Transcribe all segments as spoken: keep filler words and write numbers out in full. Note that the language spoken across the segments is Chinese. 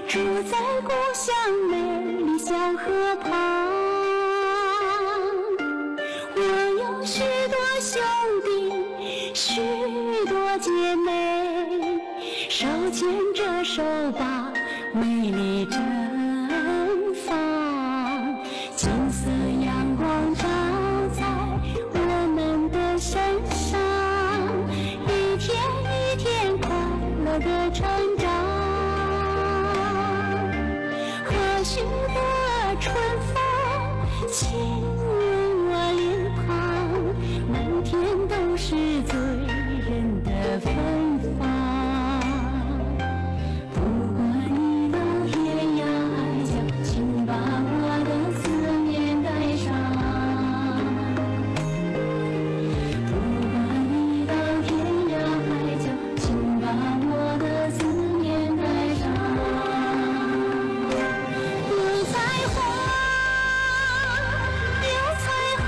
住在故乡美丽小河旁。我有许多兄弟，许多姐妹，手牵着手把美丽绽放。金色阳光照在我们的身上，一天一天快乐的成长。和煦的春风亲吻我脸庞，满天都是醉人的芬芳。不管你到天涯海角，请把我的思念带上。不管你到天涯海角，请把我的思念带上。油菜花，油菜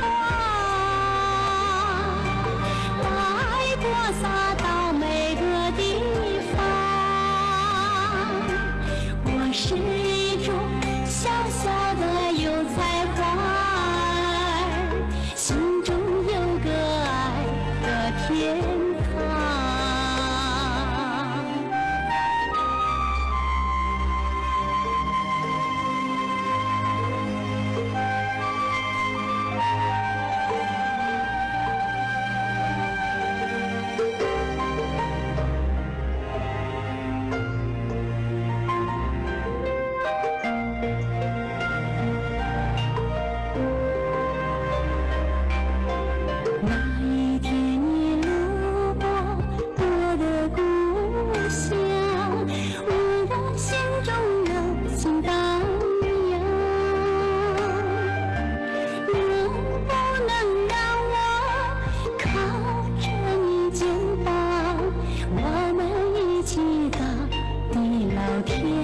花，把爱播撒到每个地方。我是一株小小的油菜花儿，心中有个爱的天堂。那一天你路过我的故乡，我的心中柔情荡漾。能不能让我靠着你肩膀，我们一起到地老天